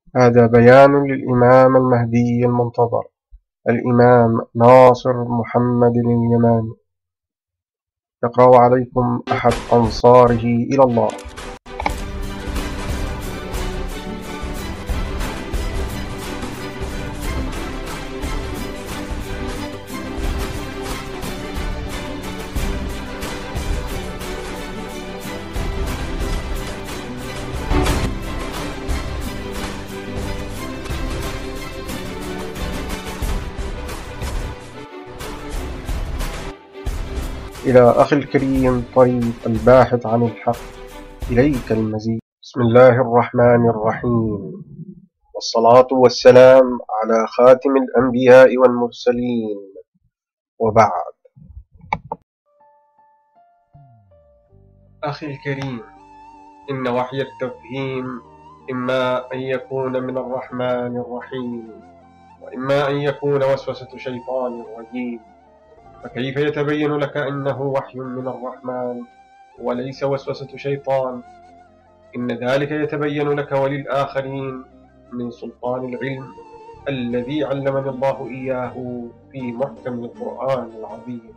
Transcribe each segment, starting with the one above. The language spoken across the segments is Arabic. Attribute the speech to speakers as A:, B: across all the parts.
A: هذا بيان للإمام المهدي المنتظر الإمام ناصر محمد اليماني، يقرأ عليكم أحد أنصاره إلى الله. إلى أخي الكريم طريق الباحث عن الحق، إليك المزيد. بسم الله الرحمن الرحيم، والصلاة والسلام على خاتم الأنبياء والمرسلين، وبعد. أخي الكريم، إن وحي التفهيم إما أن يكون من الرحمن الرحيم، وإما أن يكون وسوسة شيطان رجيم. فكيف يتبين لك أنه وحي من الرحمن وليس وسوسة شيطان؟ إن ذلك يتبين لك وللآخرين من سلطان العلم الذي علمني الله إياه في محكم القرآن العظيم.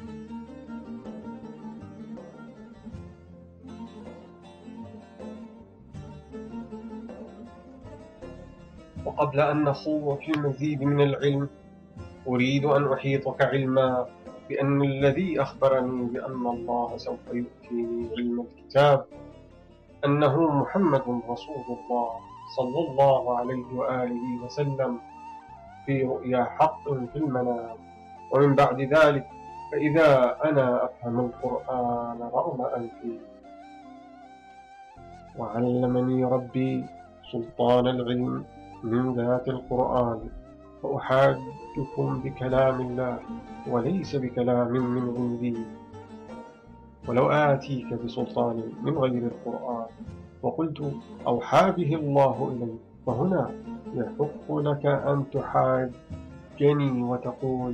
A: وقبل أن نخوض في المزيد من العلم، أريد أن أحيطك علما بأن الذي أخبرني بأن الله سوف يؤتيني علم الكتاب أنه محمد رسول الله صلى الله عليه وآله وسلم في رؤيا حق في المنام. ومن بعد ذلك فإذا أنا أفهم القرآن رغم أنفي. وعلمني ربي سلطان العلم من ذات القرآن، فأحاجكم بكلام الله وليس بكلام من عندي. ولو آتيك بسلطان من غير القرآن وقلت أوحى به الله إلي، فهنا يحق لك أن تحاجني وتقول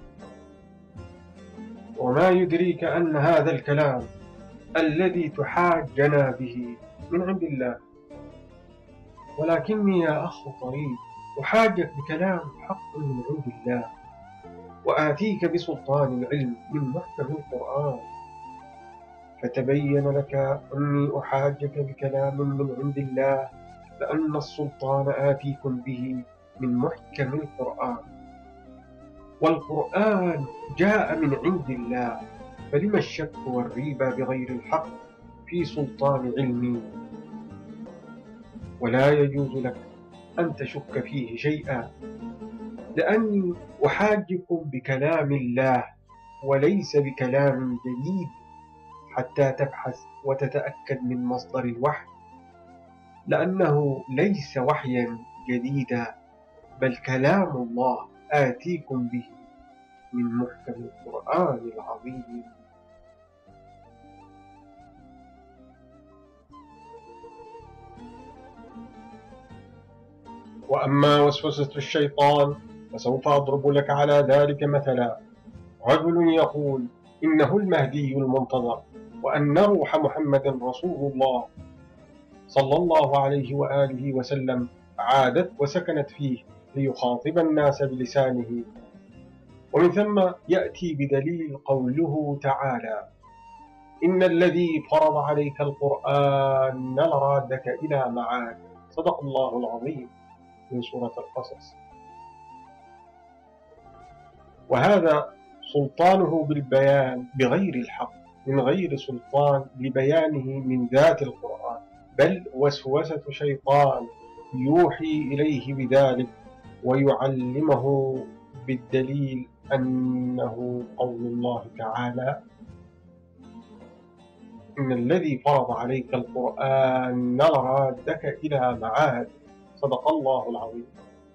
A: وما يدريك أن هذا الكلام الذي تحاجنا به من عند الله. ولكني يا أخ طريق أحاجك بكلام حق من عند الله، وآتيك بسلطان العلم من محكم القرآن، فتبين لك أني أحاجك بكلام من عند الله، لأن السلطان آتيكم به من محكم القرآن، والقرآن جاء من عند الله، فلما الشك والريبة بغير الحق في سلطان علمي؟ ولا يجوز لك أن تشك فيه شيئا، لأني أحاجكم بكلام الله وليس بكلام جديد حتى تبحث وتتأكد من مصدر الوحي، لأنه ليس وحيا جديدا بل كلام الله آتيكم به من محكم القرآن العظيم. وأما وسوسة الشيطان فسوف أضرب لك على ذلك مثلا. رجل يقول إنه المهدي المنتظر، وأن روح محمد رسول الله صلى الله عليه وآله وسلم عادت وسكنت فيه ليخاطب الناس بلسانه. ومن ثم يأتي بدليل قوله تعالى إن الذي فرض عليك القرآن لرادك إلى معاد. صدق الله العظيم من سورة القصص. وهذا سلطانه بالبيان بغير الحق من غير سلطان لبيانه من ذات القرآن، بل وسوسة شيطان يوحي إليه بذلك ويعلمه بالدليل أنه قول الله تعالى إن الذي فرض عليك القرآن لرادك إلى معاد. صدق الله العظيم.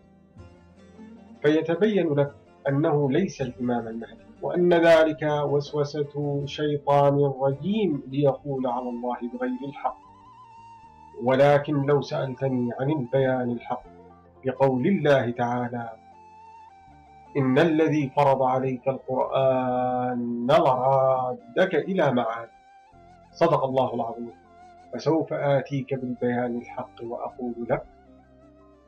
A: فيتبين لك أنه ليس الإمام المهدي، وأن ذلك وسوسة شيطان رجيم ليقول على الله بغير الحق. ولكن لو سألتني عن البيان الحق بقول الله تعالى إن الذي فرض عليك القرآن لرادك إلى معاد. صدق الله العظيم. فسوف آتيك بالبيان الحق وأقول لك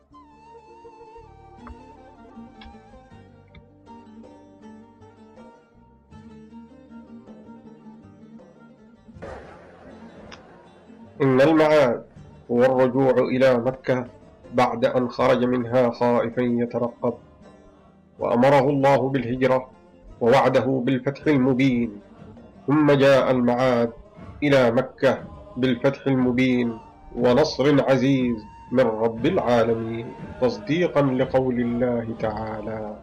A: إن المعاد هو الرجوع إلى مكة بعد أن خرج منها خائفا يترقب، وأمره الله بالهجرة ووعده بالفتح المبين، ثم جاء المعاد إلى مكة بالفتح المبين ونصر عزيز من رب العالمين، تصديقا لقول الله تعالى: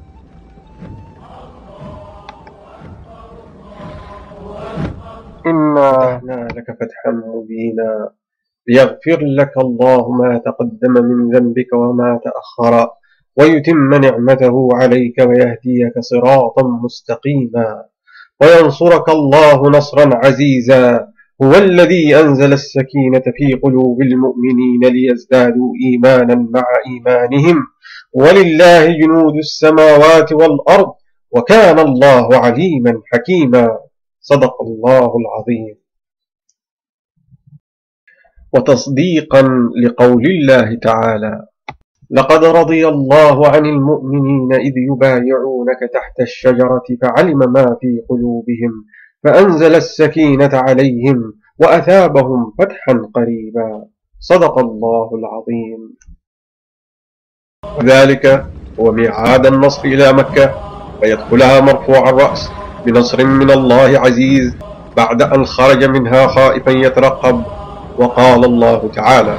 A: إنا فتحنا لك فتحا مبينا ليغفر لك الله ما تقدم من ذنبك وما تأخر ويتم نعمته عليك ويهديك صراطا مستقيما وينصرك الله نصرا عزيزا. هو الذي أنزل السكينة في قلوب المؤمنين ليزدادوا إيمانا مع إيمانهم ولله جنود السماوات والأرض وكان الله عليما حكيما. صدق الله العظيم. وتصديقا لقول الله تعالى: لقد رضي الله عن المؤمنين إذ يبايعونك تحت الشجرة فعلم ما في قلوبهم فأنزل السكينة عليهم وأثابهم فتحا قريبا. صدق الله العظيم. وذلك هو ميعاد النصر إلى مكة فيدخلها مرفوع الرأس بنصر من الله عزيز بعد أن خرج منها خائفا يترقب. وقال الله تعالى: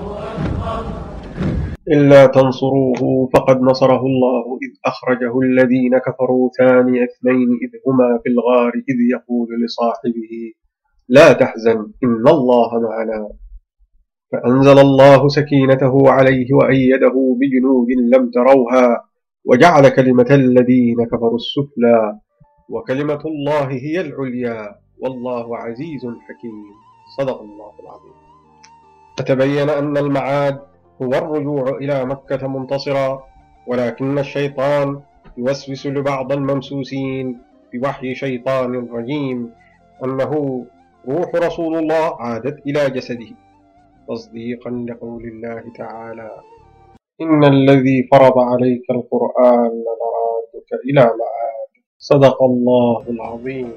A: إلا تنصروه فقد نصره الله إذ أخرجه الذين كفروا ثاني اثنين إذ هما في الغار إذ يقول لصاحبه لا تحزن إن الله معنا، فأنزل الله سكينته عليه وأيده بجنود لم تروها وجعل كلمة الذين كفروا السفلى وكلمة الله هي العليا والله عزيز حكيم. صدق الله العظيم. فتبين أن المعاد هو الرجوع إلى مكة منتصرا، ولكن الشيطان يوسوس لبعض الممسوسين بوحي شيطان رجيم أنه روح رسول الله عادت إلى جسده، تصديقا لقول الله تعالى: إن الذي فرض عليك القرآن لرادك إلى معاد. صدق الله العظيم.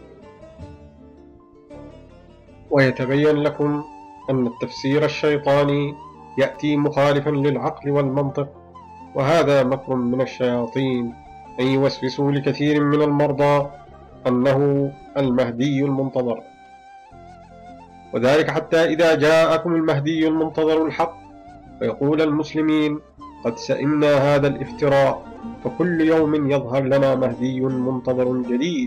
A: ويتبين لكم أن التفسير الشيطاني يأتي مخالفا للعقل والمنطق، وهذا مكر من الشياطين أن يوسوسوا لكثير من المرضى أنه المهدي المنتظر، وذلك حتى إذا جاءكم المهدي المنتظر الحق فيقول المسلمين قد سئمنا هذا الافتراء فكل يوم يظهر لنا مهدي منتظر جديد.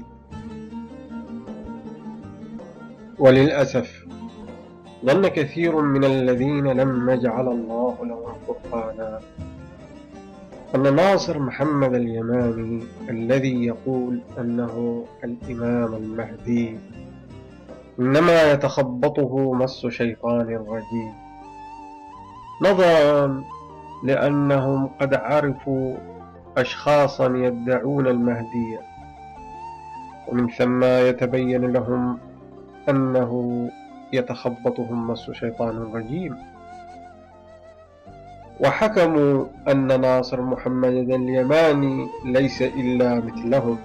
A: وللأسف ظن كثير من الذين لم يجعل الله لهم فرقانا أن ناصر محمد اليماني الذي يقول أنه الإمام المهدي إنما يتخبطه مس شيطان رجيم، نظرا لأنهم قد عرفوا أشخاصا يدعون المهدية، ومن ثم يتبين لهم أنه يتخبطهم مس شيطان رجيم، وحكموا أن ناصر محمد اليماني ليس إلا مثلهم،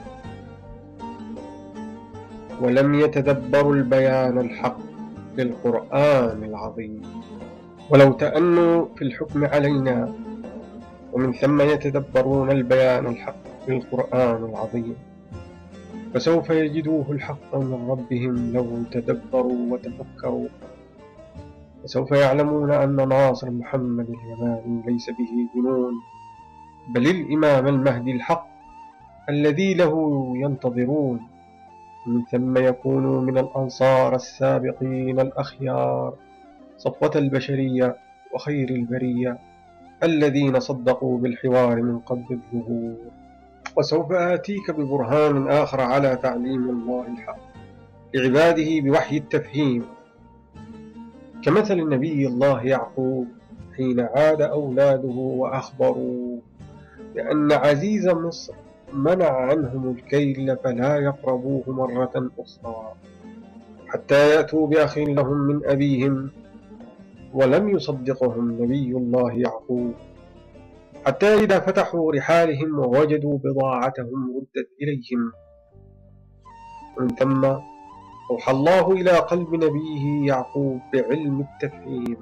A: ولم يتدبروا البيان الحق للقرآن العظيم، ولو تأنوا في الحكم علينا ومن ثم يتدبرون البيان الحق للقرآن العظيم فسوف يجدوه الحق من ربهم لو تدبروا وتفكروا، وسوف يعلمون أن ناصر محمد اليماني ليس به جنون، بل الإمام المهدي الحق الذي له ينتظرون، من ثم يكونوا من الأنصار السابقين الأخيار صفوة البشرية وخير البرية الذين صدقوا بالحوار من قبل الظهور. وسوف آتيك ببرهان آخر على تعليم الله الحق لعباده بوحي التفهيم، كمثل نبي الله يعقوب حين عاد أولاده وأخبروا بأن عزيز مصر منع عنهم الكيل فلا يقربوه مرة أخرى حتى يأتوا بأخ لهم من أبيهم، ولم يصدقهم نبي الله يعقوب حتى إذا فتحوا رحالهم ووجدوا بضاعتهم ردت إليهم، ومن ثم أوحى الله إلى قلب نبيه يعقوب بعلم التفهيم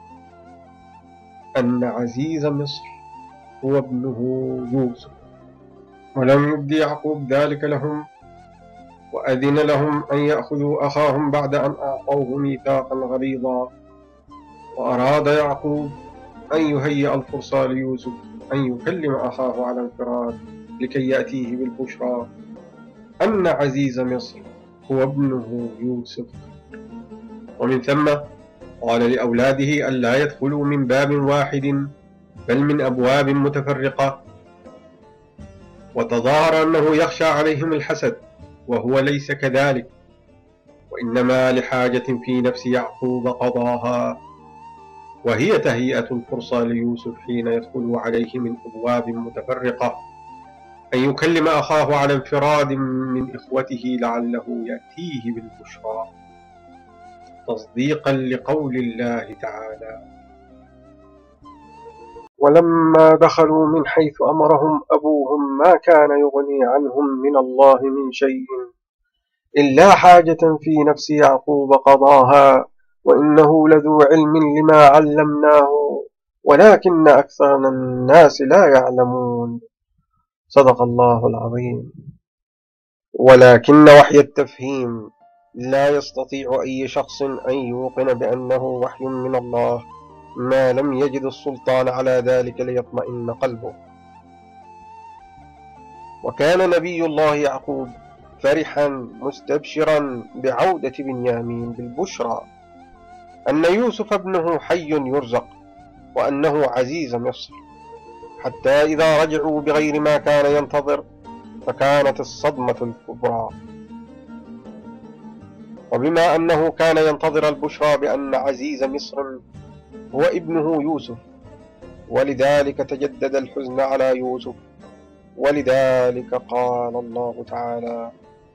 A: أن عزيز مصر هو ابنه يوسف، ولم يبد يعقوب ذلك لهم، وأذن لهم أن يأخذوا أخاهم بعد أن أعطوه ميثاقا غليظا. وأراد يعقوب أن يهيئ الفرصة ليوسف أن يكلم أخاه على انفراد لكي يأتيه بالبشرى أن عزيز مصر هو ابنه يوسف. ومن ثم قال لأولاده ألا يدخلوا من باب واحد بل من أبواب متفرقة، وتظاهر أنه يخشى عليهم الحسد، وهو ليس كذلك، وإنما لحاجة في نفس يعقوب قضاها، وهي تهيئة الفرصة ليوسف حين يدخل عليه من أبواب متفرقة أن يكلم أخاه على انفراد من إخوته لعله يأتيه بالبشرى، تصديقا لقول الله تعالى: ولما دخلوا من حيث أمرهم أبوهم ما كان يغني عنهم من الله من شيء إلا حاجة في نفس يعقوب قضاها، وإنه لذو علم لما علمناه ولكن أكثر الناس لا يعلمون. صدق الله العظيم. ولكن وحي التفهيم لا يستطيع أي شخص أن يوقن بأنه وحي من الله ما لم يجد السلطان على ذلك ليطمئن قلبه. وكان نبي الله يعقوب فرحا مستبشرا بعودة بنيامين بالبشرى أن يوسف ابنه حي يرزق، وأنه عزيز مصر، حتى إذا رجعوا بغير ما كان ينتظر فكانت الصدمة الكبرى. وبما أنه كان ينتظر البشرى بأن عزيز مصر هو ابنه يوسف، ولذلك تجدد الحزن على يوسف، ولذلك قال الله تعالى: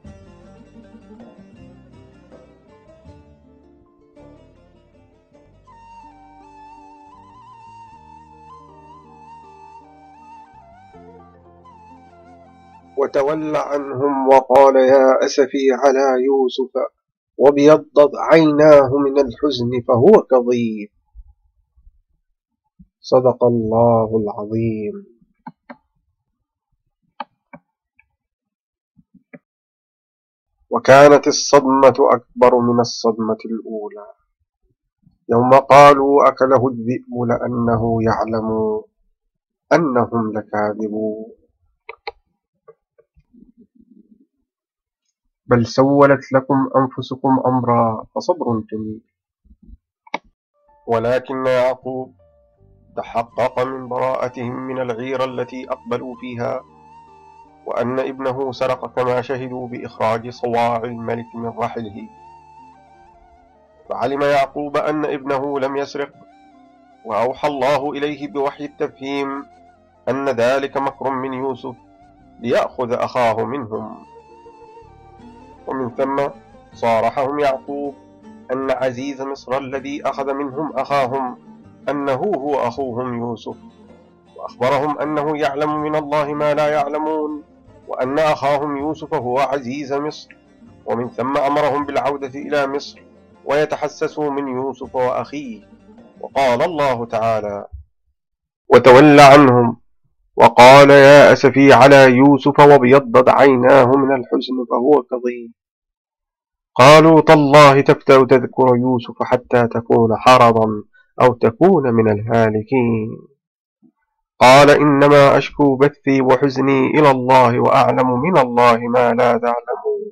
A: وتول عنهم وقال يا أسفي على يوسف وابيضت عيناه من الحزن فهو كظيم. صدق الله العظيم. وكانت الصدمة أكبر من الصدمة الأولى يوم قالوا أكله الذئب لأنه يعلم أنهم لكاذبون، بل سولت لكم أنفسكم أمرا فصبر جميل. ولكن يعقوب تحقق من براءتهم من العيرة التي أقبلوا فيها، وأن ابنه سرق كما شهدوا بإخراج صواع الملك من رحله. فعلم يعقوب أن ابنه لم يسرق، وأوحى الله إليه بوحي التفهيم أن ذلك مكر من يوسف ليأخذ أخاه منهم. ومن ثم صارحهم يعقوب أن عزيز مصر الذي أخذ منهم أخاهم أنه هو أخوهم يوسف، وأخبرهم أنه يعلم من الله ما لا يعلمون، وأن أخاهم يوسف هو عزيز مصر. ومن ثم أمرهم بالعودة إلى مصر ويتحسسوا من يوسف وأخيه. وقال الله تعالى: وتول عنهم وقال يا أسفي على يوسف وابيضت عيناه من الحزن فهو كظيم. قالوا تالله تفتأ تذكر يوسف حتى تكون حرضا أو تكون من الهالكين. قال إنما أشكو بثي وحزني إلى الله وأعلم من الله ما لا تعلمون.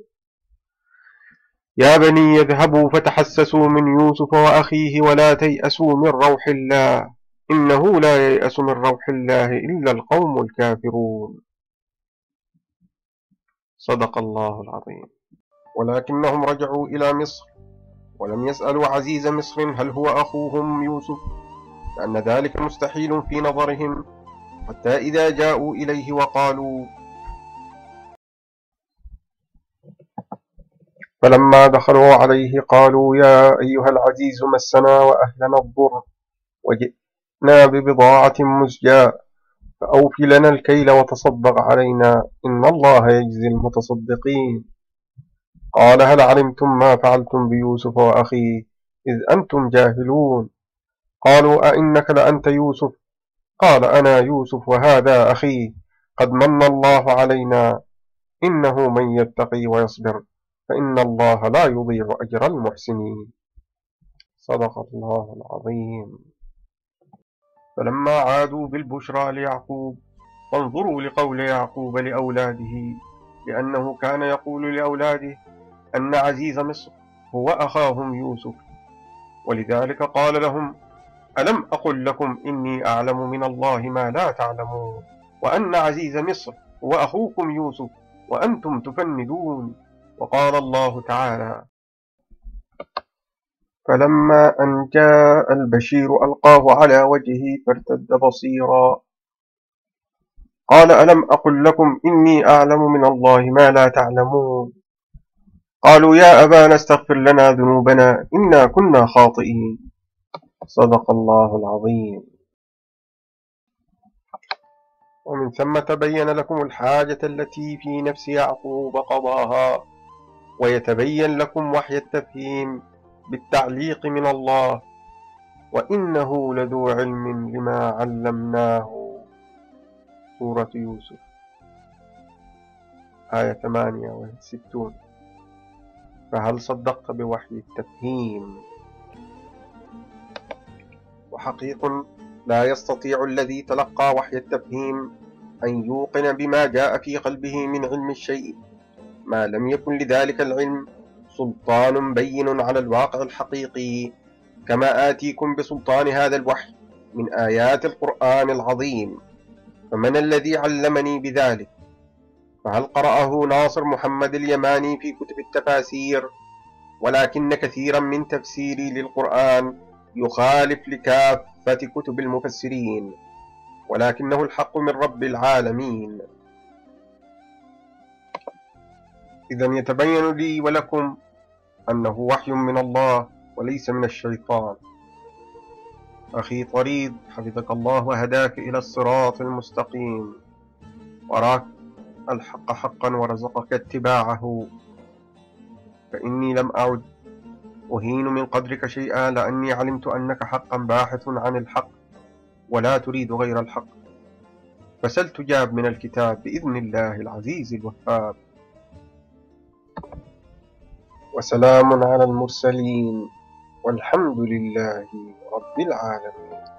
A: يا بني يذهبوا فتحسسوا من يوسف وأخيه ولا تيأسوا من روح الله إنه لا ييأس من روح الله إلا القوم الكافرون. صدق الله العظيم. ولكنهم رجعوا إلى مصر ولم يسألوا عزيز مصر هل هو أخوهم يوسف، لأن ذلك مستحيل في نظرهم، حتى إذا جاءوا إليه وقالوا فلما دخلوا عليه قالوا يا أيها العزيز مسنا وأهلنا الضر وجئنا ببضاعة مزجاة فأوف لنا الكيل وتصدق علينا إن الله يجزي المتصدقين. قال هل علمتم ما فعلتم بيوسف وأخيه إذ أنتم جاهلون؟ قالوا أئنك لأنت يوسف؟ قال أنا يوسف وهذا أخي قد من الله علينا إنه من يتقي ويصبر فإن الله لا يضيع أجر المحسنين. صدق الله العظيم. فلما عادوا بالبشرى ليعقوب فانظروا لقول يعقوب لأولاده لأنه كان يقول لأولاده أن عزيز مصر هو أخاهم يوسف، ولذلك قال لهم ألم أقل لكم إني أعلم من الله ما لا تعلمون وأن عزيز مصر هو أخوكم يوسف وأنتم تفندون. وقال الله تعالى فلما أن جاء البشير ألقاه على وجهه فارتد بصيرا قال ألم أقل لكم إني أعلم من الله ما لا تعلمون قالوا يا أبانا استغفر لنا ذنوبنا إنا كنا خاطئين. صدق الله العظيم. ومن ثم تبين لكم الحاجة التي في نفس يعقوب قضاها ويتبين لكم وحي التفهيم بالتعليق من الله وإنه لذو علم لما علمناه. سورة يوسف آية 68. فهل صدقت بوحي التفهيم؟ وحقيق لا يستطيع الذي تلقى وحي التفهيم أن يوقن بما جاء في قلبه من علم الشيء ما لم يكن لذلك العلم سلطان بين على الواقع الحقيقي كما آتيكم بسلطان هذا الوحي من آيات القرآن العظيم. فمن الذي علمني بذلك؟ فهل قرأه ناصر محمد اليماني في كتب التفاسير؟ ولكن كثيرا من تفسيري للقرآن يخالف لكافة كتب المفسرين ولكنه الحق من رب العالمين. إذا يتبين لي ولكم أنه وحي من الله وليس من الشيطان. أخي طريد حفظك الله وهداك إلى الصراط المستقيم وراك الحق حقا ورزقك اتباعه، فإني لم أعد أهين من قدرك شيئا لأني علمت أنك حقا باحث عن الحق ولا تريد غير الحق، فسل تجاب من الكتاب بإذن الله العزيز الوهاب. وسلام على المرسلين والحمد لله رب العالمين.